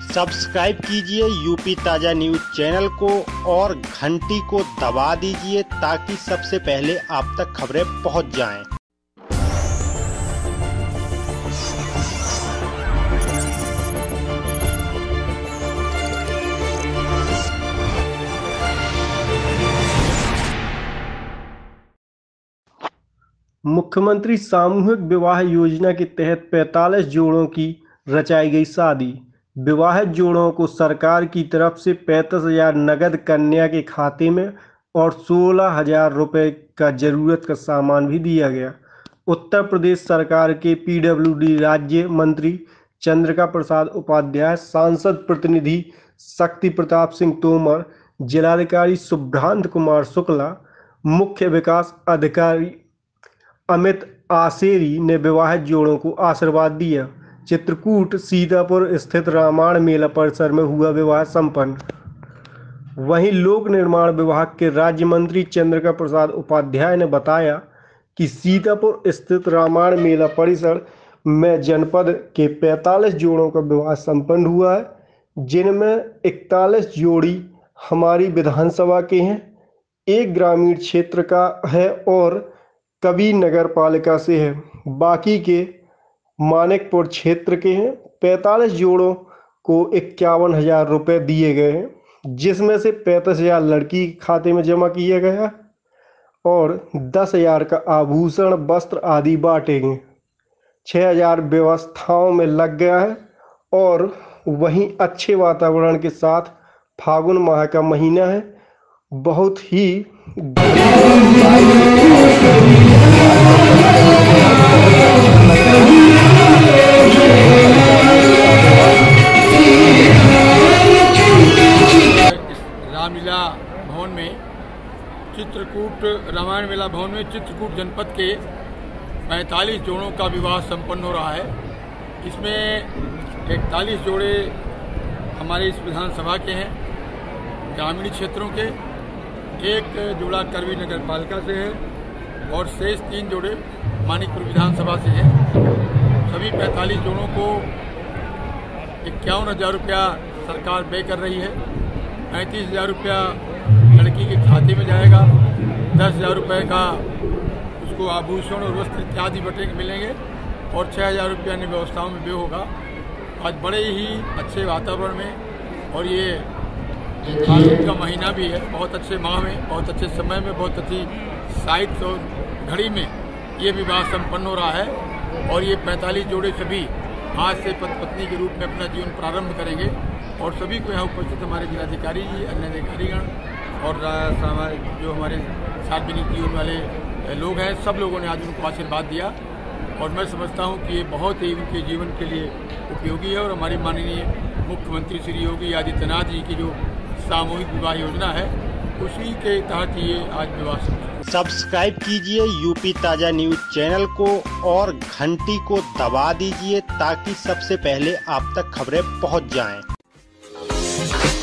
Subscribe कीजिए UP ताजा news channel को और घंटी को दबा दीजिए ताकि सबसे पहले आप तक खबरें पहुंच जाएं। मुख्यमंत्री सामूहिक विवाह योजना के तहत 45 जोड़ों की रचाई गई शादी। विवाहित जोड़ों को सरकार की तरफ से 35,000 नगद कन्या के खाते में और 16,000 रुपये का जरूरत का सामान भी दिया गया। उत्तर प्रदेश सरकार के पीडब्ल्यूडी राज्य मंत्री चंद्रिका प्रसाद उपाध्याय, सांसद प्रतिनिधि शक्ति प्रताप सिंह तोमर, जिलाधिकारी शुभ्रांत कुमार शुक्ला, मुख्य विकास अधिकारी अमित आसेरी ने विवाहित जोड़ों को आशीर्वाद दिया। चित्रकूट सीतापुर स्थित रामायण मेला परिसर में हुआ विवाह संपन्न। वहीं लोक निर्माण विभाग के राज्य मंत्री चंद्रिका प्रसाद उपाध्याय ने बताया कि सीतापुर स्थित रामायण मेला परिसर में जनपद के 45 जोड़ों का विवाह संपन्न हुआ है, जिनमें 41 जोड़ी हमारी विधानसभा के हैं, एक ग्रामीण क्षेत्र का है और कभी नगर पालिका से है, बाकी के मानिकपुर क्षेत्र के हैं। 45 जोड़ों को 51,000 रुपये दिए गए हैं, जिसमें से 35,000 लड़की के खाते में जमा किया गया और 10,000 का आभूषण, वस्त्र आदि बांटे गए। 6,000 व्यवस्थाओं में लग गया है और वहीं अच्छे वातावरण के साथ फागुन माह का महीना है, बहुत ही रामलीला भवन में चित्रकूट रामायण मेला भवन में चित्रकूट जनपद के 45 जोड़ों का विवाह संपन्न हो रहा है। इसमें 41 जोड़े हमारे इस विधानसभा के हैं, ग्रामीण क्षेत्रों के, एक जोड़ा करवी नगर पालिका से है और शेष 3 जोड़े मानिकपुर विधानसभा से हैं। सभी 45 जोड़ों को 51,000 रुपया सरकार व्यय कर रही है। 35,000 रुपया लड़की के खाते में जाएगा, 10,000 रुपये का उसको आभूषण और वस्त्र इत्यादि बटे मिलेंगे और 6,000 रुपया अन्य व्यवस्थाओं में व्यय होगा। आज बड़े ही अच्छे वातावरण में और ये फागुन का महीना भी है, बहुत अच्छे माह में, बहुत अच्छे समय में, बहुत अच्छी साहित्य और घड़ी में ये विवाह संपन्न हो रहा है। और ये 45 जोड़े सभी आज से पति पत्नी के रूप में अपना जीवन प्रारंभ करेंगे और सभी को यहाँ उपस्थित हमारे जिलाधिकारी जी, अन्य अधिकारीगण और जो हमारे सार्वजनिक जीवन वाले लोग हैं, सब लोगों ने आज उनको आशीर्वाद दिया और मैं समझता हूँ कि ये बहुत ही उनके जीवन के लिए उपयोगी है। और हमारी माननीय मुख्यमंत्री श्री योगी आदित्यनाथ जी की जो सामूहिक विवाह योजना है, उसी के तहत ये आज विवाह। सब्सक्राइब कीजिए यूपी ताजा न्यूज चैनल को और घंटी को दबा दीजिए ताकि सबसे पहले आप तक खबरें पहुंच जाएं।